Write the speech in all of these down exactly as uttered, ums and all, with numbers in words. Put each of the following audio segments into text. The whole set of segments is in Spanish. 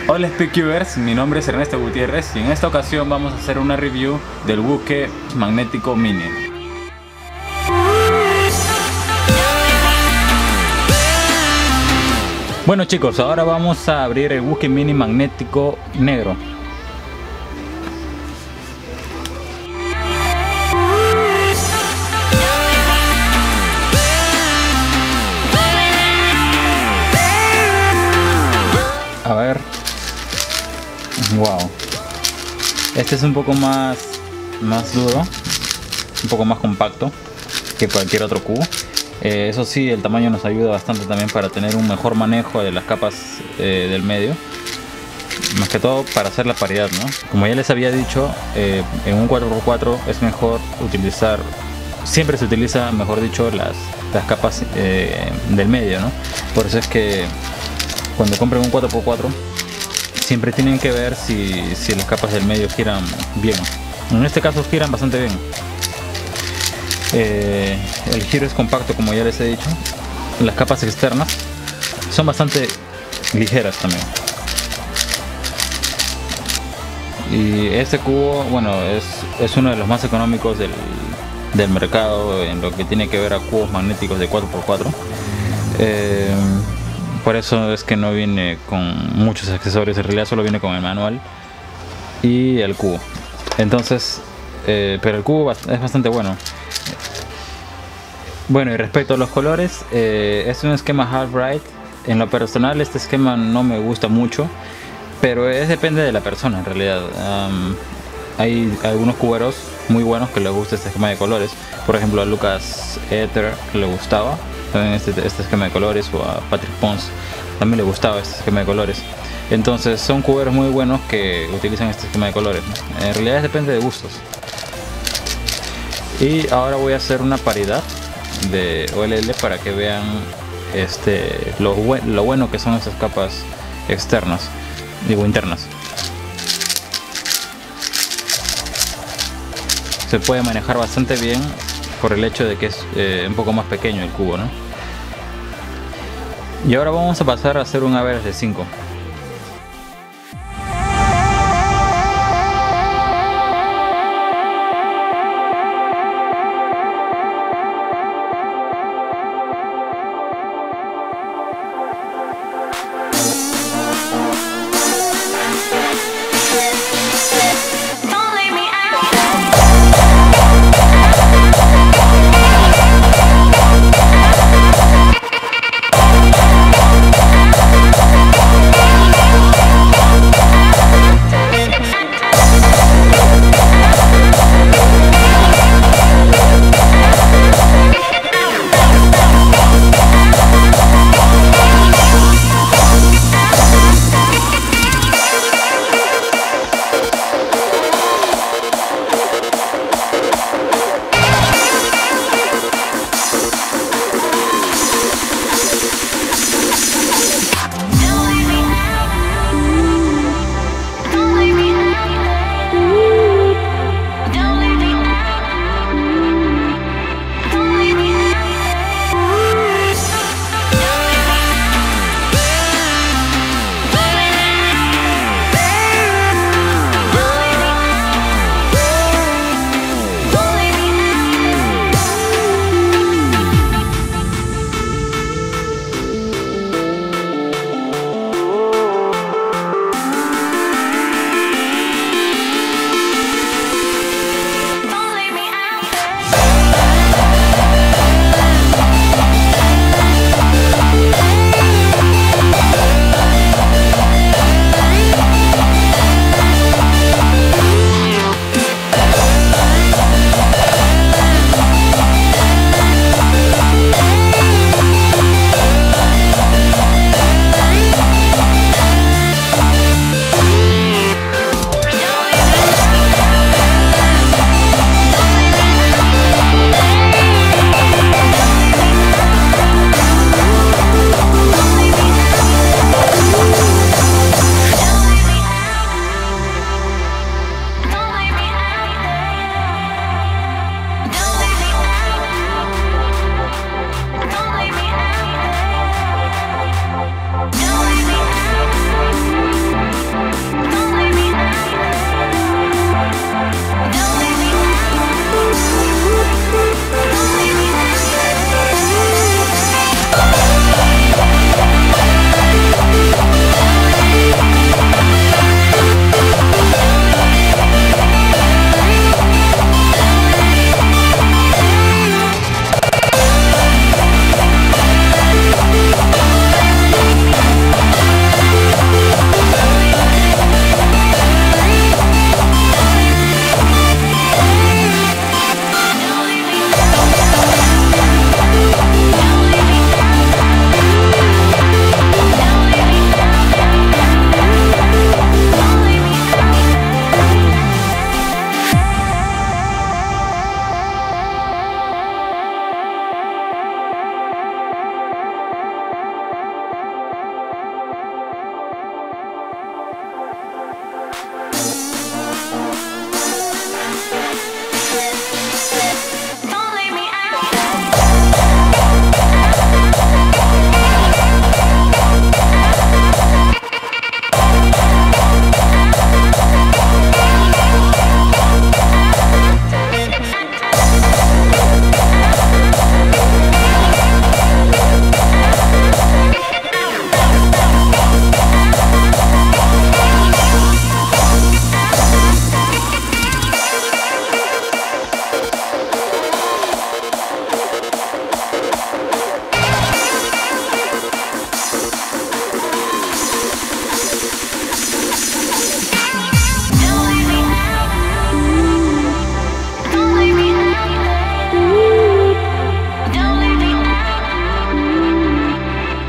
Hola SpeedCubers, mi nombre es Ernesto Gutiérrez y en esta ocasión vamos a hacer una review del Wokey Magnético Mini. Bueno chicos, ahora vamos a abrir el Wokey Mini Magnético negro. A ver. Wow. Este es un poco más más duro, un poco más compacto que cualquier otro cubo. Eh, eso sí, el tamaño nos ayuda bastante también para tener un mejor manejo de las capas eh, del medio. Más que todo para hacer la paridad, ¿no? Como ya les había dicho, eh, en un cuatro por cuatro es mejor utilizar, siempre se utiliza, mejor dicho, las, las capas eh, del medio, ¿no? Por eso es que cuando compren un cuatro por cuatro siempre tienen que ver si, si las capas del medio giran bien. En este caso giran bastante bien. Eh, el giro es compacto, como ya les he dicho. Las capas externas son bastante ligeras también. Y este cubo, bueno, es, es uno de los más económicos del, del mercado en lo que tiene que ver a cubos magnéticos de cuatro por cuatro. Eh, por eso es que no viene con muchos accesorios, en realidad solo viene con el manual y el cubo. Entonces, eh, pero el cubo es bastante bueno. Bueno, y respecto a los colores, eh, es un esquema half bright. En lo personal este esquema no me gusta mucho, pero es depende de la persona en realidad. Um, hay algunos cuberos muy buenos que les gusta este esquema de colores. Por ejemplo a Lucas Ether le gustaba también este, este esquema de colores, o a Patrick Pons también le gustaba este esquema de colores. Entonces son cuberos muy buenos que utilizan este esquema de colores, ¿no? En realidad depende de gustos. Y ahora voy a hacer una paridad de O L L para que vean este lo, bu lo bueno que son estas capas externas, digo internas. Se puede manejar bastante bien por el hecho de que es eh, un poco más pequeño el cubo, ¿no? Y ahora vamos a pasar a hacer un average de cinco.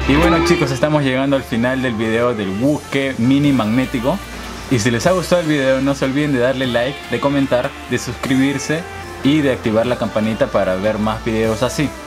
Y bueno chicos, estamos llegando al final del video del buque mini magnético. Y si les ha gustado el video, no se olviden de darle like, de comentar, de suscribirse y de activar la campanita para ver más videos así.